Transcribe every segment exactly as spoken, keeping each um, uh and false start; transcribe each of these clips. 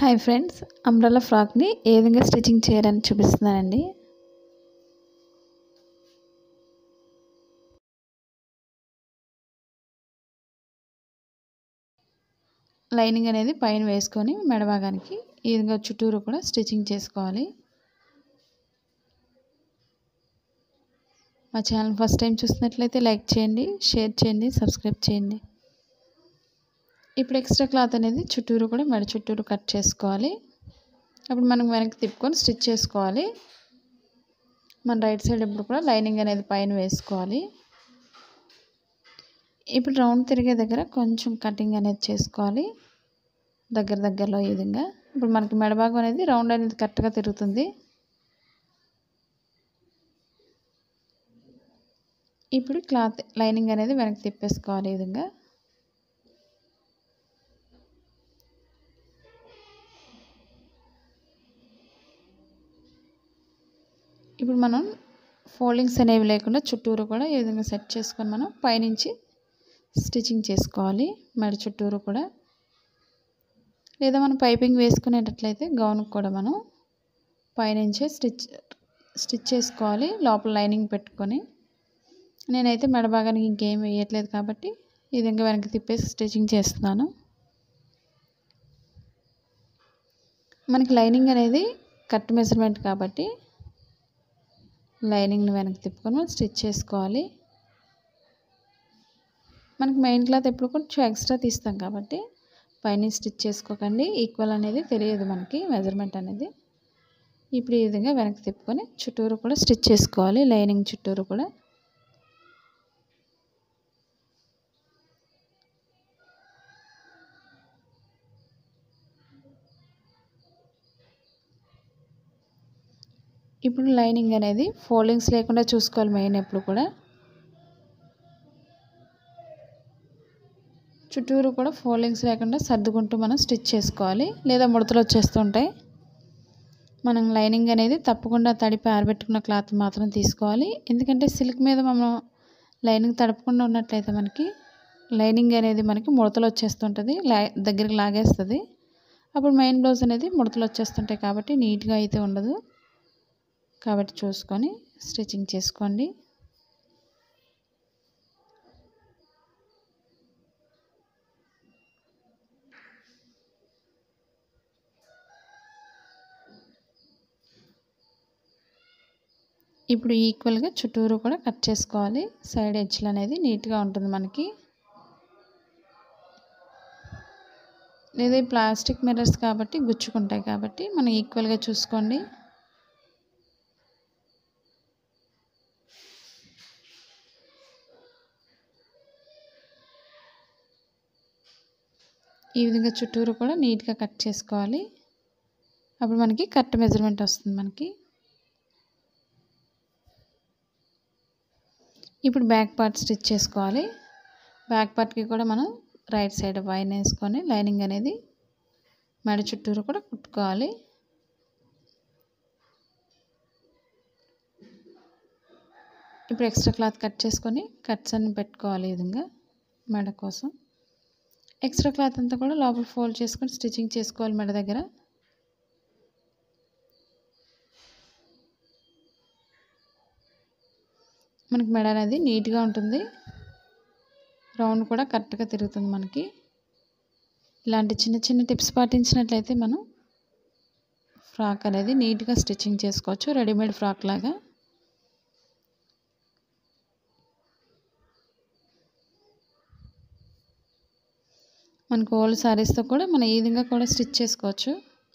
Hi friends, umbrella ఫ్రాక్ని ఏ విధంగా స్టిచ్చింగ్ చేయాలని చూపిస్తున్నానండి. లైనింగ్ అనేది పైన వేసుకొని మెడ భాగానికి ఈ విధంగా చుట్టూరు కూడా స్టిచ్చింగ్ చేసుకోవాలి. మా ఛానల్ ఫస్ట్ టైం చూస్తున్నట్లయితే లైక్ చేయండి, షేర్ చేయండి, సబ్స్క్రైబ్ చేయండి. ఇప్పుడు ఎక్స్ట్రా క్లాత్ అనేది చుట్టూరు కూడా మెడ చుట్టూరు కట్ చేసుకోవాలి. అప్పుడు మనం వెనక్కి తిప్పుకొని స్టిచ్ చేసుకోవాలి. మన రైట్ సైడ్ ఇప్పుడు కూడా లైనింగ్ అనేది పైన వేసుకోవాలి. ఇప్పుడు రౌండ్ తిరిగే దగ్గర కొంచెం కటింగ్ అనేది చేసుకోవాలి, దగ్గర దగ్గరలో ఈ విధంగా. ఇప్పుడు మనకి మెడ భాగం అనేది రౌండ్ అనేది కరెక్ట్గా తిరుగుతుంది. ఇప్పుడు క్లాత్ లైనింగ్ అనేది వెనక్కి తిప్పేసుకోవాలి ఈ విధంగా. ఇప్పుడు మనం ఫోల్డింగ్స్ అనేవి లేకుండా చుట్టూరు కూడా ఈ విధంగా సెట్ చేసుకొని మనం పైనుంచి స్టిచ్చింగ్ చేసుకోవాలి మెడ చుట్టూరు కూడా. లేదా మనం పైపింగ్ వేసుకునేటట్లయితే గౌన్కి కూడా మనం పైనుంచే స్టిచ్ స్టిచ్ చేసుకోవాలి లోపల లైనింగ్ పెట్టుకొని. నేనైతే మెడ భాగానికి ఇంకేం వేయట్లేదు కాబట్టి ఈ విధంగా వెనక్కి తిప్పేసి స్టిచ్చింగ్ చేస్తున్నాను. మనకి లైనింగ్ అనేది కట్ మెజర్మెంట్ కాబట్టి లైనింగ్ని వెనక్కి తిప్పుకొని మనం స్టిచ్ చేసుకోవాలి. మనకి మెయిన్ క్లాత్ ఎప్పుడు కొంచెం ఎక్స్ట్రా తీస్తాం కాబట్టి పైన స్టిచ్ చేసుకోకండి, ఈక్వల్ అనేది తెలియదు మనకి మెజర్మెంట్ అనేది. ఇప్పుడు ఈ విధంగా వెనక్కి తిప్పుకొని చుట్టూరు కూడా స్టిచ్ చేసుకోవాలి, లైనింగ్ చుట్టూరు కూడా. ఇప్పుడు లైనింగ్ అనేది ఫోల్డింగ్స్ లేకుండా చూసుకోవాలి మెయిన్ ఎప్పుడు కూడా. చుట్టూరు కూడా ఫోల్డింగ్స్ లేకుండా సర్దుకుంటూ మనం స్టిచ్ చేసుకోవాలి, లేదా ముడతలు వచ్చేస్తుంటాయి. మనం లైనింగ్ అనేది తప్పకుండా తడిపి ఆరబెట్టుకున్న క్లాత్ మాత్రం తీసుకోవాలి. ఎందుకంటే సిల్క్ మీద మనం లైనింగ్ తడపకుండా ఉన్నట్లయితే మనకి లైనింగ్ అనేది మనకి ముడతలు వచ్చేస్తుంటుంది, లా దగ్గరికి లాగేస్తుంది. అప్పుడు మెయిన్ బ్లౌజ్ అనేది ముడతలు వచ్చేస్తుంటాయి కాబట్టి నీట్గా అయితే ఉండదు. కాబట్టి చూసుకొని స్టిచ్చింగ్ చేసుకోండి. ఇప్పుడు ఈక్వల్గా చుట్టూరు కూడా కట్ చేసుకోవాలి. సైడ్ ఎడ్జ్లు అనేది నీట్గా ఉంటుంది మనకి. లేదా ప్లాస్టిక్ మిర్రర్స్ కాబట్టి గుచ్చుకుంటాయి కాబట్టి మనం ఈక్వల్గా చూసుకోండి. ఈ విధంగా చుట్టూరు కూడా నీట్గా కట్ చేసుకోవాలి. అప్పుడు మనకి కరెక్ట్ మెజర్మెంట్ వస్తుంది మనకి. ఇప్పుడు బ్యాక్ పార్ట్ స్టిచ్ చేసుకోవాలి. బ్యాక్ పార్ట్కి కూడా మనం రైట్ సైడ్ వైన్ వేసుకొని లైనింగ్ అనేది మెడ చుట్టూరు కూడా కుట్టుకోవాలి. ఇప్పుడు ఎక్స్ట్రా క్లాత్ కట్ చేసుకొని కట్స్ అన్ని పెట్టుకోవాలి ఈ విధంగా మెడ కోసం. ఎక్స్ట్రా క్లాత్ అంతా కూడా లోపల ఫోల్డ్ చేసుకొని స్టిచ్చింగ్ చేసుకోవాలి మెడ దగ్గర. మనకి మెడ అనేది నీట్గా ఉంటుంది, రౌండ్ కూడా కరెక్ట్గా తిరుగుతుంది మనకి. ఇలాంటి చిన్న చిన్న టిప్స్ పాటించినట్లయితే మనం ఫ్రాక్ అనేది నీట్గా స్టిచ్చింగ్ చేసుకోవచ్చు, రెడీమేడ్ ఫ్రాక్ లాగా. మనకు ఓల్డ్ సారీస్తో కూడా మనం ఈ విధంగా కూడా స్టిచ్ చేసుకోవచ్చు.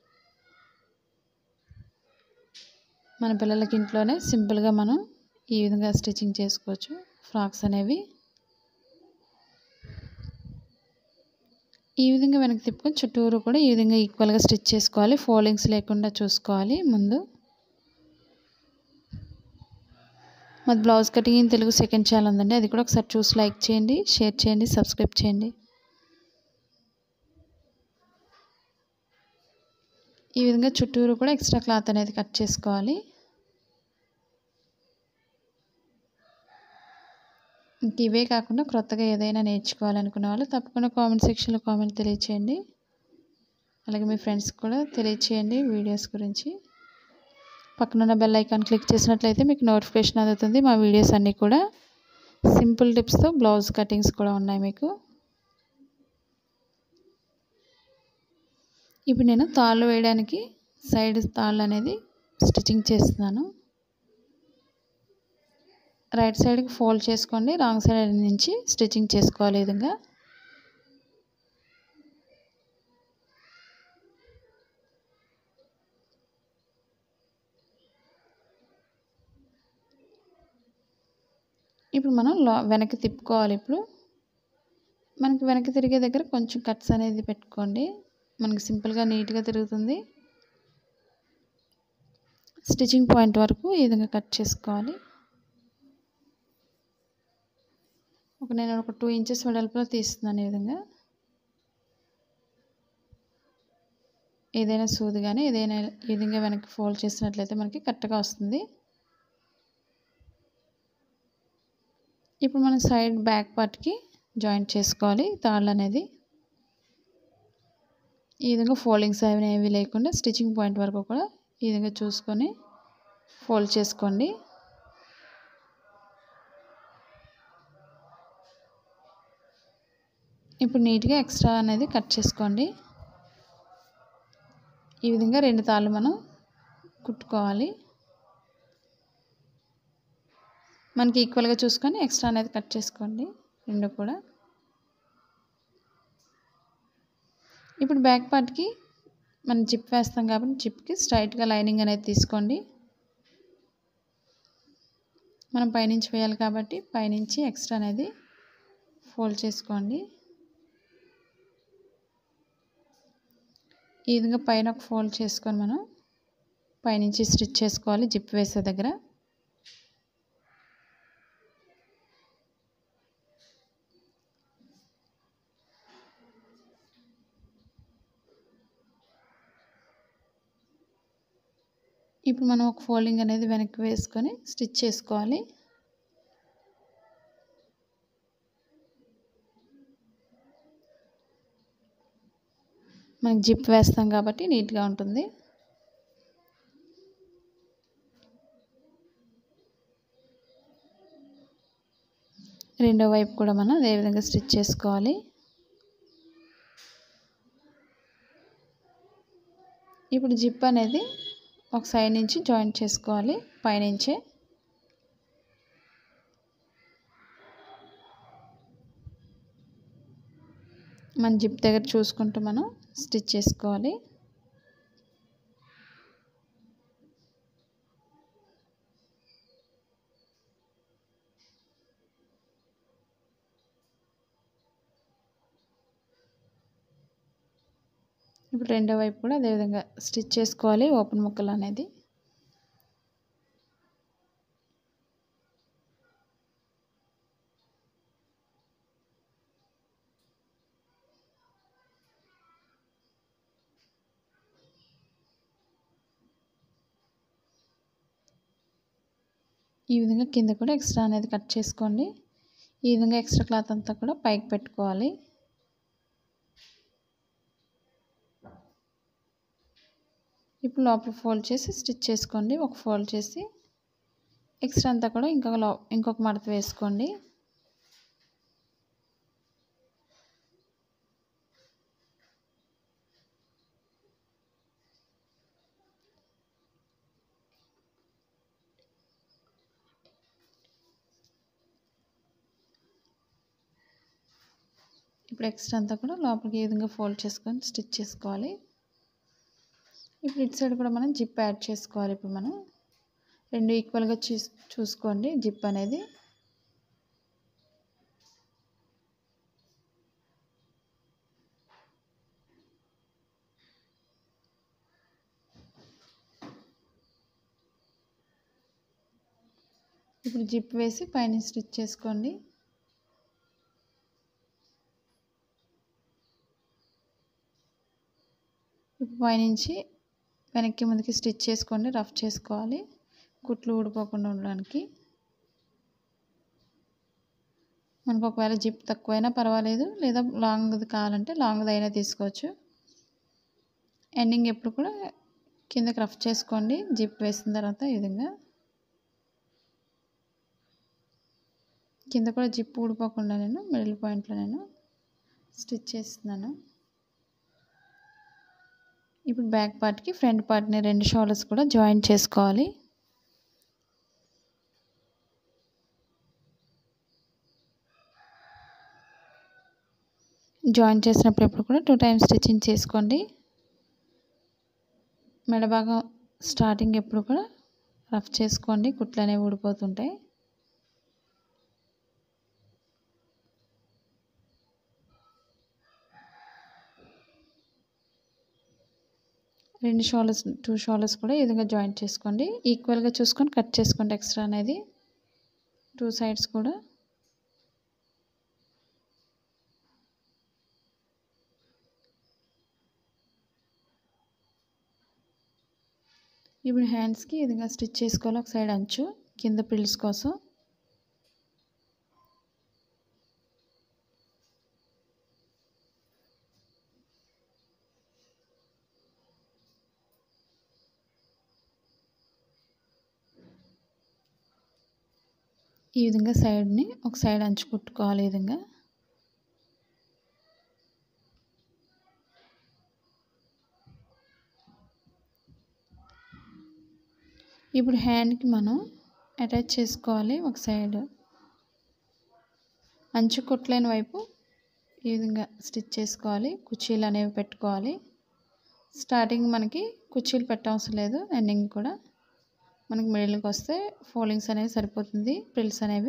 మన పిల్లలకి ఇంట్లోనే సింపుల్గా మనం ఈ విధంగా స్టిచ్చింగ్ చేసుకోవచ్చు ఫ్రాక్స్ అనేవి. ఈ విధంగా వెనక్కి తిప్పుకొని చుట్టూరు కూడా ఈ విధంగా ఈక్వల్గా స్టిచ్ చేసుకోవాలి, ఫోల్డింగ్స్ లేకుండా చూసుకోవాలి ముందు. మాది blouse cutting in Telugu second channel ఉందండి, అది కూడా ఒకసారి చూసి లైక్ చేయండి, షేర్ చేయండి, సబ్స్క్రైబ్ చేయండి. ఈ విధంగా చుట్టూరు కూడా ఎక్స్ట్రా క్లాత్ అనేది కట్ చేసుకోవాలి. ఇంక ఇవే కాకుండా క్రొత్తగా ఏదైనా నేర్చుకోవాలనుకునే వాళ్ళు తప్పకుండా కామెంట్ సెక్షన్లో కామెంట్ తెలియచేయండి. అలాగే మీ ఫ్రెండ్స్కి కూడా తెలియచేయండి వీడియోస్ గురించి. పక్కనున్న బెల్ ఐకాన్ క్లిక్ చేసినట్లయితే మీకు నోటిఫికేషన్ అందుతుంది. మా వీడియోస్ అన్నీ కూడా సింపుల్ టిప్స్తో బ్లౌజ్ కటింగ్స్ కూడా ఉన్నాయి మీకు. ఇప్పుడు నేను తాళ్ళు వేయడానికి సైడ్ తాళ్ళు అనేది స్టిచ్చింగ్ చేస్తున్నాను. రైట్ సైడ్కి ఫోల్డ్ చేసుకోండి, రాంగ్ సైడ్ నుంచి స్టిచ్చింగ్ చేసుకోవాలి. ఈ విధంగా ఇప్పుడు మనం వెనక్కి తిప్పుకోవాలి. ఇప్పుడు మనకి వెనక్కి తిరిగే దగ్గర కొంచెం కట్స్ అనేది పెట్టుకోండి, మనకి సింపుల్గా నీట్గా తిరుగుతుంది. స్టిచ్చింగ్ పాయింట్ వరకు ఈ విధంగా కట్ చేసుకోవాలి. ఒక నేను ఒక టూ ఇంచెస్ వెడల్పులో తీస్తున్నాను. ఈ విధంగా ఏదైనా సూది కానీ ఏదైనా ఈ విధంగా వెనక్కి ఫోల్డ్ చేసినట్లయితే మనకి కరెక్ట్గా వస్తుంది. ఇప్పుడు మనం సైడ్ బ్యాక్ పార్ట్కి జాయింట్ చేసుకోవాలి తాళ్ళు అనేది. ఈ విధంగా ఫోల్డింగ్స్ అవి ఏవి లేకుండా స్టిచ్చింగ్ పాయింట్ వరకు కూడా ఈ విధంగా చూసుకొని ఫోల్డ్ చేసుకోండి. ఇప్పుడు నీట్గా ఎక్స్ట్రా అనేది కట్ చేసుకోండి. ఈ విధంగా రెండు తాళ్ళు మనం కుట్టుకోవాలి. మనకి ఈక్వల్గా చూసుకొని ఎక్స్ట్రా అనేది కట్ చేసుకోండి రెండు కూడా. ఇప్పుడు బ్యాక్ పార్ట్కి మనం జిప్ వేస్తాం కాబట్టి జిప్కి స్ట్రైట్గా లైనింగ్ అనేది తీసుకోండి. మనం పైనుంచి వేయాలి కాబట్టి పైనుంచి ఎక్స్ట్రా అనేది ఫోల్డ్ చేసుకోండి. ఈ విధంగా పైన ఒక ఫోల్డ్ చేసుకొని మనం పైనుంచి స్టిచ్ చేసుకోవాలి జిప్ వేసే దగ్గర. ఇప్పుడు మనం ఒక ఫోల్డింగ్ అనేది వెనక్కి వేసుకొని స్టిచ్ చేసుకోవాలి. మనకి జిప్ వేస్తాం కాబట్టి నీట్గా ఉంటుంది. రెండో వైపు కూడా మనం అదే విధంగా స్టిచ్ చేసుకోవాలి. ఇప్పుడు జిప్ అనేది ఒక సైడ్ నుంచి జాయింట్ చేసుకోవాలి పైనుంచే. మన జిప్ దగ్గర చూసుకుంటూ మనం స్టిచ్ చేసుకోవాలి. ఇప్పుడు రెండో వైపు కూడా అదేవిధంగా స్టిచ్ చేసుకోవాలి ఓపెన్ ముక్కలు అనేది. ఈ విధంగా కింద కూడా ఎక్స్ట్రా అనేది కట్ చేసుకోండి. ఈ విధంగా ఎక్స్ట్రా క్లాత్ అంతా కూడా పైకి పెట్టుకోవాలి. ఇప్పుడు లోపల ఫోల్డ్ చేసి స్టిచ్ చేసుకోండి. ఒక ఫోల్డ్ చేసి ఎక్స్ట్రా అంతా కూడా ఇంకొక లో ఇంకొక మడత వేసుకోండి. ఇప్పుడు ఎక్స్ట్రా అంతా కూడా లోపలికి ఈ విధంగా ఫోల్డ్ చేసుకొని స్టిచ్ చేసుకోవాలి. ఇప్పుడు ఇటు సైడ్ కూడా మనం జిప్ యాడ్ చేసుకోవాలి. ఇప్పుడు మనం రెండు ఈక్వల్గా చూ చూసుకోండి జిప్ అనేది. ఇప్పుడు జిప్ వేసి పైన స్టిచ్ చేసుకోండి. ఇప్పుడు పైనుంచి వెనక్కి ముందుకి స్టిచ్ చేసుకోండి, రఫ్ చేసుకోవాలి కుట్లు ఊడిపోకుండా ఉండడానికి. మనకు ఒకవేళ జిప్ తక్కువైనా పర్వాలేదు, లేదా లాంగ్ది కావాలంటే లాంగ్ది అయినా తీసుకోవచ్చు. ఎండింగ్ ఎప్పుడు కూడా కిందకి రఫ్ చేసుకోండి. జిప్ వేసిన తర్వాత ఈ విధంగా కింద కూడా జిప్ ఊడిపోకుండా నేను మిడిల్ పాయింట్లో నేను స్టిచ్ చేస్తున్నాను. ఇప్పుడు బ్యాక్ పార్ట్కి ఫ్రంట్ పార్ట్ని రెండు షోల్డర్స్ కూడా జాయిన్ చేసుకోవాలి. జాయిన్ చేసినప్పుడు ఎప్పుడు కూడా టూ టైమ్స్ స్టిచ్చింగ్ చేసుకోండి. మెడ భాగం స్టార్టింగ్ ఎప్పుడు కూడా రఫ్ చేసుకోండి, కుట్లు అనేవి ఊడిపోతుంటాయి. రెండు షోల్డర్స్ టూ షోల్డర్స్ కూడా ఈ విధంగా జాయింట్ చేసుకోండి. ఈక్వల్గా చూసుకొని కట్ చేసుకోండి ఎక్స్ట్రా అనేది టూ సైడ్స్ కూడా. ఇప్పుడు హ్యాండ్స్కి ఈ విధంగా స్టిచ్ చేసుకోవాలి. ఒక సైడ్ అంచు కింద ప్రిల్స్ కోసం. ఈ విధంగా సైడ్ని ఒక సైడ్ అంచు కుట్టుకోవాలి. ఈ విధంగా ఇప్పుడు హ్యాండ్కి మనం అటాచ్ చేసుకోవాలి. ఒక సైడ్ అంచు కుట్లేని వైపు ఈ విధంగా స్టిచ్ చేసుకోవాలి. కుర్చీలు అనేవి పెట్టుకోవాలి. స్టార్టింగ్ మనకి కుర్చీలు పెట్టవసరం లేదు. ఎండింగ్ కూడా మనకి మిడిల్కి వస్తే ఫోల్డింగ్స్ అనేవి సరిపోతుంది. ప్రిల్స్ అనేవి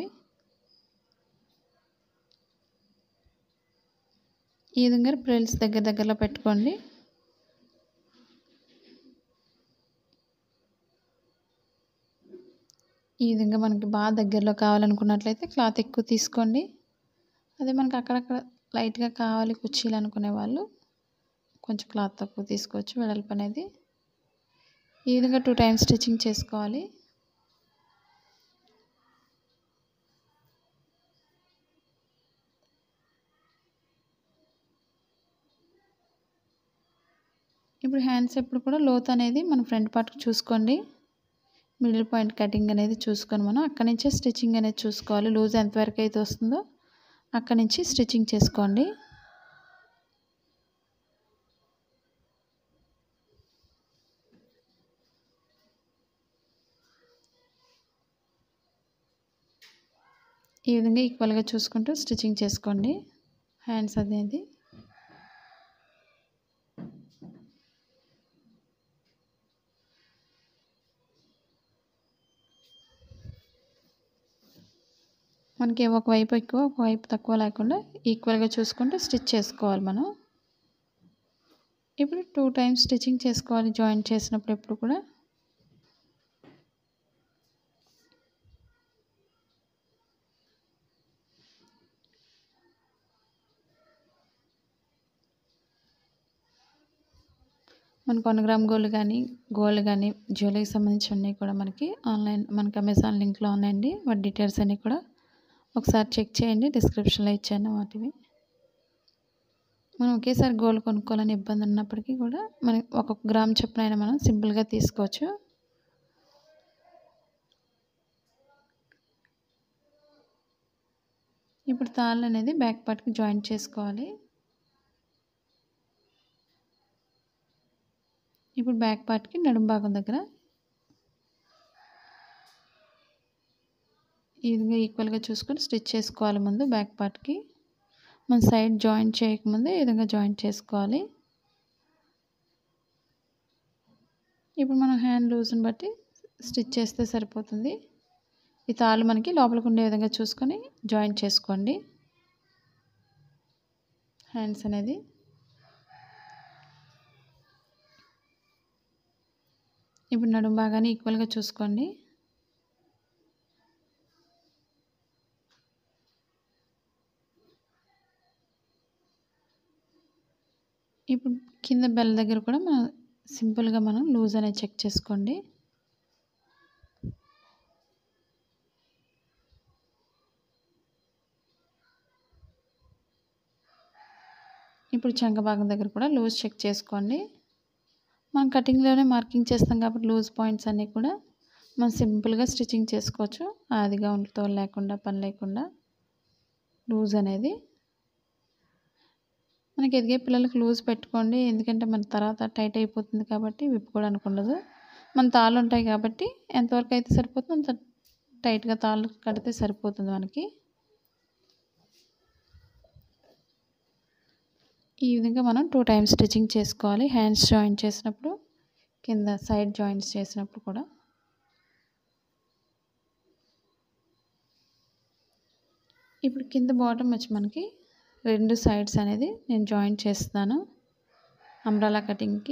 ఈ విధంగా ప్రిల్స్ దగ్గర దగ్గరలో పెట్టుకోండి. ఈ విధంగా మనకి బాగా దగ్గరలో కావాలనుకున్నట్లయితే క్లాత్ ఎక్కువ తీసుకోండి. అదే మనకి అక్కడక్కడ లైట్గా కావాలి కుర్చీలు అనుకునే వాళ్ళు కొంచెం క్లాత్ తక్కువ తీసుకోవచ్చు. వెడల్పు అనేది ఈ విధంగా టూ టైమ్స్ స్టిచ్చింగ్ చేసుకోవాలి. ఇప్పుడు హ్యాండ్స్ ఎప్పుడు కూడా లోత్ అనేది మన ఫ్రంట్ పార్ట్కి చూసుకోండి. మిడిల్ పాయింట్ కటింగ్ అనేది చూసుకొని మనం అక్కడి నుంచే స్టిచ్చింగ్ అనేది చూసుకోవాలి. లూజ్ ఎంతవరకు అయితే వస్తుందో అక్కడి నుంచి స్టిచ్చింగ్ చేసుకోండి. ఈ విధంగా ఈక్వల్గా చూసుకుంటూ స్టిచ్చింగ్ చేసుకోండి హ్యాండ్స్ అనేది. మనకి ఒకవైపు ఎక్కువ ఒకవైపు తక్కువ లేకుండా ఈక్వల్గా చూసుకుంటూ స్టిచ్ చేసుకోవాలి మనం. ఇప్పుడు టూ టైమ్స్ స్టిచ్చింగ్ చేసుకోవాలి జాయింట్ చేసినప్పుడు ఎప్పుడు కూడా. మనకు వన్ గ్రామ్ గోల్డ్ కానీ గోల్డ్ కానీ జ్యువెలరీకి సంబంధించినవి కూడా మనకి ఆన్లైన్ మనకి అమెజాన్ లింక్లో ఉన్నాయండి. వాటి డీటెయిల్స్ అన్నీ కూడా ఒకసారి చెక్ చేయండి. డిస్క్రిప్షన్లో ఇచ్చాను వాటివి. మనం ఒకేసారి గోల్డ్ కొనుక్కోవాలని ఇబ్బంది ఉన్నప్పటికీ కూడా మనం ఒక్కొక్క గ్రామ్ చొప్పున అయినా మనం సింపుల్గా తీసుకోవచ్చు. ఇప్పుడు తాళ్ళు అనేది బ్యాక్ పార్ట్కి జాయింట్ చేసుకోవాలి. ఇప్పుడు బ్యాక్ పార్ట్కి నడుం భాగం దగ్గర ఈ విధంగా ఈక్వల్గా చూసుకొని స్టిచ్ చేసుకోవాలి. ముందు బ్యాక్ పార్ట్కి మన సైడ్ జాయింట్ చేయకముందే ఈ విధంగా జాయింట్ చేసుకోవాలి. ఇప్పుడు మనం హ్యాండ్ లూజ్ని బట్టి స్టిచ్ చేస్తే సరిపోతుంది. ఈ తాళ్ళు మనకి లోపలికి ఉండే విధంగా చూసుకొని జాయింట్ చేసుకోండి హ్యాండ్స్ అనేది. ఇప్పుడు నడుం భాగాన్ని ఈక్వల్గా చూసుకోండి. ఇప్పుడు కింద బెల్ దగ్గర కూడా మనం సింపుల్గా మనం లూజ్ అనేది చెక్ చేసుకోండి. ఇప్పుడు చంక భాగం దగ్గర కూడా లూజ్ చెక్ చేసుకోండి. మనం కటింగ్లోనే మార్కింగ్ చేస్తాం కాబట్టి లూజ్ పాయింట్స్ అన్నీ కూడా మనం సింపుల్గా స్టిచ్చింగ్ చేసుకోవచ్చు. ఆదిగా ఉంటుతో లేకుండా పని లేకుండా లూజ్ అనేది మనకి ఎదిగే పిల్లలకు లూజ్ పెట్టుకోండి. ఎందుకంటే మన తర్వాత టైట్ అయిపోతుంది కాబట్టి విప్పుకోవడానికి ఉండదు. మన తాళ్ళు ఉంటాయి కాబట్టి ఎంతవరకు అయితే సరిపోతుందో అంత టైట్గా తాళ్ళు కడితే సరిపోతుంది మనకి. ఈ విధంగా మనం టూ టైమ్స్ స్టిచ్చింగ్ చేసుకోవాలి. హ్యాండ్స్ జాయింట్ చేసినప్పుడు, కింద సైడ్ జాయింట్స్ చేసినప్పుడు కూడా. ఇప్పుడు కింద బాటమ్ వచ్చి మనకి రెండు సైడ్స్ అనేది నేను జాయింట్ చేస్తాను అంబ్రెల్లా కటింగ్కి.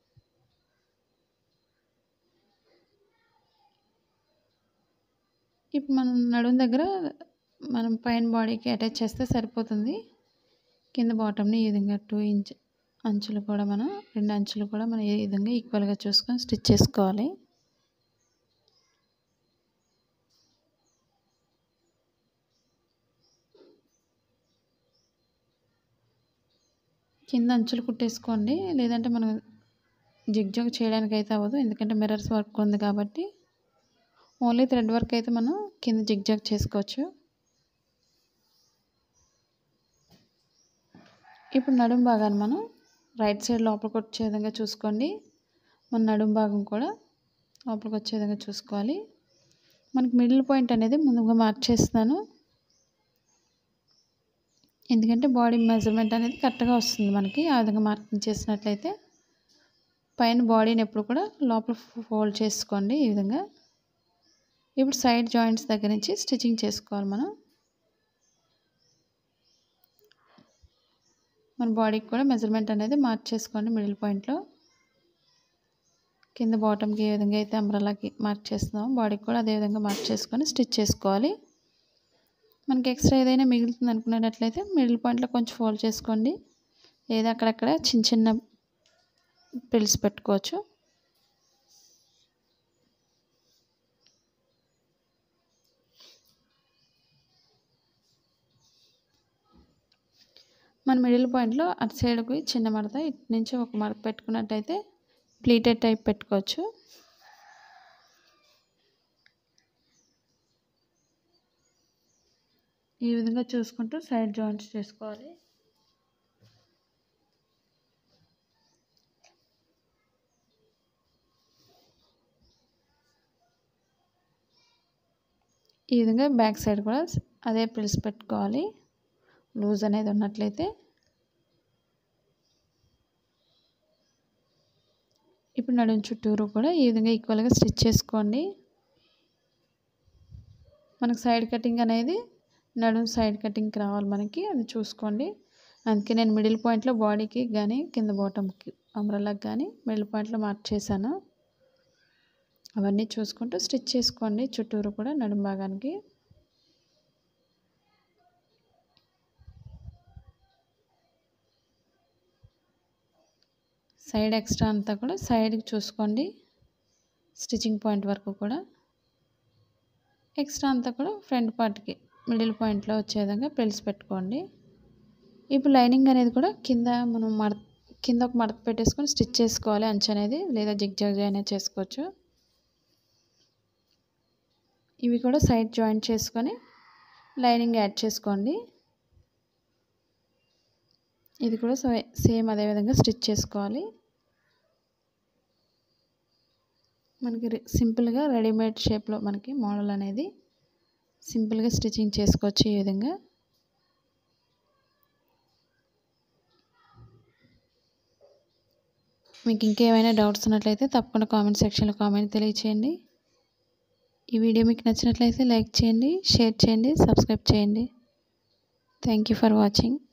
ఇప్పుడు మనం నడుం దగ్గర మనం పైన బాడీకి అటాచ్ చేస్తే సరిపోతుంది. కింద బాటమ్ని ఈ విధంగా టూ ఇంచ్ అంచులు కూడా మనం రెండు అంచులు కూడా మనం ఈ విధంగా ఈక్వల్గా చూసుకొని స్టిచ్ చేసుకోవాలి. కింద అంచులు కుట్టేసుకోండి, లేదంటే మనం జిగ్జాగ్ చేయడానికి అయితే అవ్వదు. ఎందుకంటే మిర్రర్స్ వర్క్ ఉంది కాబట్టి ఓన్లీ థ్రెడ్ వర్క్ అయితే మనం కింద జిగ్జాగ్ చేసుకోవచ్చు. ఇప్పుడు నడుం భాగాన్ని మనం రైట్ సైడ్ లోపలికి వచ్చే విధంగా చూసుకోండి. మన నడుం భాగం కూడా లోపలికి వచ్చే విధంగా చూసుకోవాలి. మనకి మిడిల్ పాయింట్ అనేది ముందుగా మార్క్ చేస్తాను, ఎందుకంటే బాడీ మెజర్మెంట్ అనేది కరెక్ట్గా వస్తుంది మనకి. ఆ విధంగా మార్కింగ్ చేసినట్లయితే పైన బాడీని ఎప్పుడు కూడా లోపల ఫోల్డ్ చేసుకోండి ఈ విధంగా. ఇప్పుడు సైడ్ జాయింట్స్ దగ్గర నుంచి స్టిచ్చింగ్ చేసుకోవాలి మనం. మన బాడీకి కూడా మెజర్మెంట్ అనేది మార్క్ చేసుకోండి మిడిల్ పాయింట్లో. కింద బాటమ్కి ఏ విధంగా అయితే అంబ్రెల్లాకి మార్క్ చేస్తున్నామో బాడీకి కూడా అదే విధంగా మార్క్ చేసుకొని స్టిచ్ చేసుకోవాలి. మనకి ఎక్స్ట్రా ఏదైనా మిగులుతుంది అనుకునేటట్లయితే మిడిల్ పాయింట్లో కొంచెం ఫోల్డ్ చేసుకోండి, లేదా అక్కడక్కడ చిన్న చిన్న పిల్స్ పెట్టుకోవచ్చు. మన మిడిల్ పాయింట్లో అటు సైడ్కి చిన్న మడత, ఇటు నుంచి ఒక మడత పెట్టుకున్నట్టయితే ప్లీటెడ్ టైప్ పెట్టుకోవచ్చు. ఈ విధంగా చూసుకుంటూ సైడ్ జాయింట్స్ చేసుకోవాలి. ఈ విధంగా బ్యాక్ సైడ్ కూడా అదే ప్రిల్స్ పెట్టుకోవాలి లూజ్ అనేది ఉన్నట్లయితే. ఇప్పుడు నడుం చుట్టూరు కూడా ఈ విధంగా ఈక్వల్గా స్టిచ్ చేసుకోండి. మనకు సైడ్ కటింగ్ అనేది నడుం సైడ్ కటింగ్కి రావాలి మనకి, అది చూసుకోండి. అందుకే నేను మిడిల్ పాయింట్లో బాడీకి కానీ కింద బాటమ్కి అంబ్రెల్లాకి కానీ మిడిల్ పాయింట్లో మార్క్ చేశాను. అవన్నీ చూసుకుంటూ స్టిచ్ చేసుకోండి చుట్టూరు కూడా నడుం భాగానికి. సైడ్ ఎక్స్ట్రా అంతా కూడా సైడ్కి చూసుకోండి, స్టిచ్చింగ్ పాయింట్ వరకు కూడా. ఎక్స్ట్రా అంతా కూడా ఫ్రంట్ పార్ట్కి మిడిల్ పాయింట్లో వచ్చే విధంగా ప్రిల్స్ పెట్టుకోండి. ఇప్పుడు లైనింగ్ అనేది కూడా కింద మనం మడ కింద ఒక మడత పెట్టేసుకొని స్టిచ్ చేసుకోవాలి అంచు అనేది, లేదా జిగ్జాగ్ అనేది చేసుకోవచ్చు. ఇవి కూడా సైడ్ జాయింట్ చేసుకొని లైనింగ్ యాడ్ చేసుకోండి. ఇది కూడా సేమ్ అదే విధంగా స్టిచ్ చేసుకోవాలి. మనకి సింపుల్గా రెడీమేడ్ షేప్లో మనకి మోడల్ అనేది సింపుల్గా స్టిచ్చింగ్ చేసుకోవచ్చు ఈ విధంగా. మీకు ఇంకేమైనా డౌట్స్ ఉన్నట్లయితే తప్పకుండా కామెంట్ సెక్షన్లో కామెంట్ తెలియచేయండి. ఈ వీడియో మీకు నచ్చినట్లయితే లైక్ చేయండి, షేర్ చేయండి, సబ్స్క్రైబ్ చేయండి. Thank you for watching.